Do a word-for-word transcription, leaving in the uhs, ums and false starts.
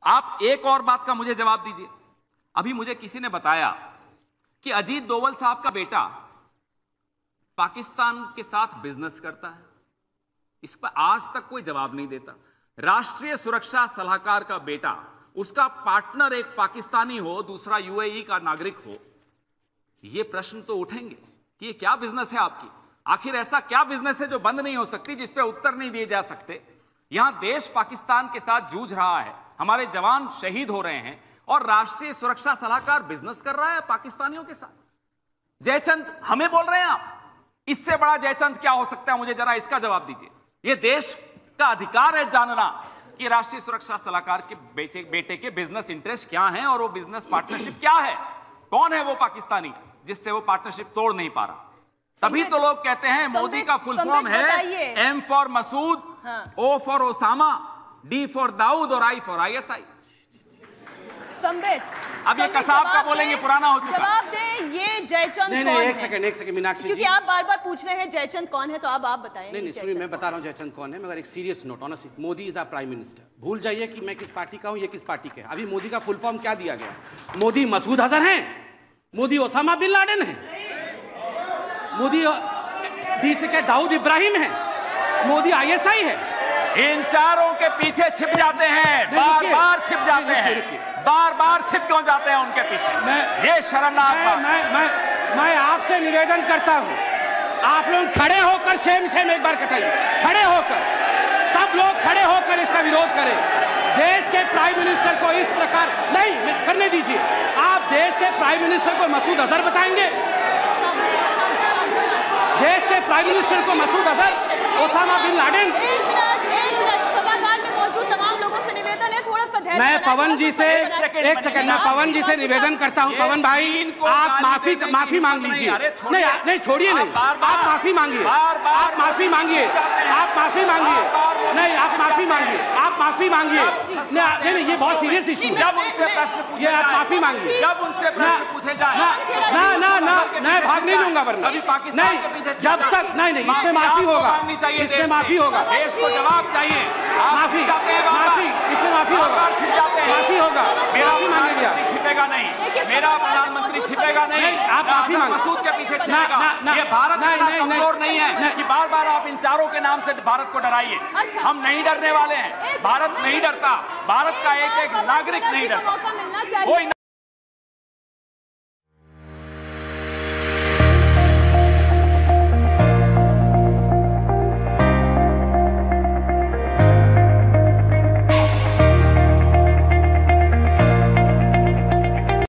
आप एक और बात का मुझे जवाब दीजिए। अभी मुझे किसी ने बताया कि अजीत डोवल साहब का बेटा पाकिस्तान के साथ बिजनेस करता है। इस पर आज तक कोई जवाब नहीं देता। राष्ट्रीय सुरक्षा सलाहकार का बेटा, उसका पार्टनर एक पाकिस्तानी हो, दूसरा यूएई का नागरिक हो, यह प्रश्न तो उठेंगे कि ये क्या बिजनेस है आपकी। आखिर ऐसा क्या बिजनेस है जो बंद नहीं हो सकती, जिस पे उत्तर नहीं दिए जा सकते। यहां देश पाकिस्तान के साथ जूझ रहा है, हमारे जवान शहीद हो रहे हैं और राष्ट्रीय सुरक्षा सलाहकार बिजनेस कर रहा है पाकिस्तानियों के साथ। जयचंद हमें बोल रहे हैं आप, इससे बड़ा जयचंद क्या हो सकता है? मुझे जरा इसका जवाब दीजिए। यह देश का अधिकार है जानना कि राष्ट्रीय सुरक्षा सलाहकार के बेटे बेटे के बिजनेस इंटरेस्ट क्या हैं और वो बिजनेस पार्टनरशिप क्या है। कौन है वो पाकिस्तानी जिससे वो पार्टनरशिप तोड़ नहीं पा रहा? तभी तो लोग कहते हैं मोदी का फुल फॉर्म है M for Masood, O for Osama, D for Dawood और आई फॉर आईएसआई। संबित, अब ये कसाब का बोलेंगे पुराना हो चुका। जवाब दे, ये जयचंद नहीं, कौन नहीं, है? एक सेकंड एक सेकंड मीनाक्षी जी, क्योंकि आप बार बार पूछ रहे हैं जयचंद कौन है, तो अब आप बताएं। नहीं नहीं सुनिए, मैं बता रहा हूँ जयचंद कौन है, मगर एक serious note on Modi is our prime minister. भूल जाइए कि मैं किस पार्टी का हूँ, ये किस पार्टी के। अभी मोदी का फुल फॉर्म क्या दिया गया? मोदी मसूद अजहर हैं, मोदी ओसामा बिन लादेन है, मोदी डी से के दाऊद इब्राहिम है, मोदी आईएसआई है। इन चारों के पीछे छिप जाते हैं, बार बार छिप जाते हैं, बार बार छिप क्यों जाते हैं उनके पीछे? मैं, ये शर्मनाक बात। मैं मैं मैं आपसे निवेदन करता हूं, आप लोग खड़े होकर शेम शेम एक बार बताइए, खड़े होकर, सब लोग खड़े होकर इसका विरोध करें। देश के प्राइम मिनिस्टर को इस प्रकार नहीं करने दीजिए। आप देश के प्राइम मिनिस्टर को मसूद अजहर बताएंगे? देश के प्राइम मिनिस्टर को Masood Azhar, Osama bin Laden? मैं पवन जी से एक सेकंड मैं पवन जी से निवेदन करता हूं। पवन भाई, आप माफी माफी मांग लीजिए। नहीं नहीं छोड़िए, नहीं आप माफी मांगिए, आप माफी मांगिए, आप माफी मांगिए, नहीं आप माफी मांगिए, आप माफी मांगिए। नहीं नहीं, ये बहुत सीरियस इशू है। जब उनसे प्रश्न पूछे ये आप माफी मांगिए, जब उनसे प्रश्न पूछे जाए ना ना ना मैं भाग नहीं लूंगा, वरना नहीं, जब तक नहीं नहीं इसमें माफी होगा, इसमें माफी होगा, देश को जवाब चाहिए। माफी माफी इसमें माफी होगा, माफी होगा, माफी मांगेंगे आप। छिपेगा नहीं, मेरा प्रधानमंत्री छिपेगा नहीं, आप माफी मांगे। मसूद के पीछे छिपेगा। ये भारत इतना कमजोर नहीं है कि बार बार आप इन चारों के नाम से भारत को डराइए। हम नहीं डरने वाले हैं, भारत नहीं डरता, भारत का एक एक नागरिक नहीं डरता। कोई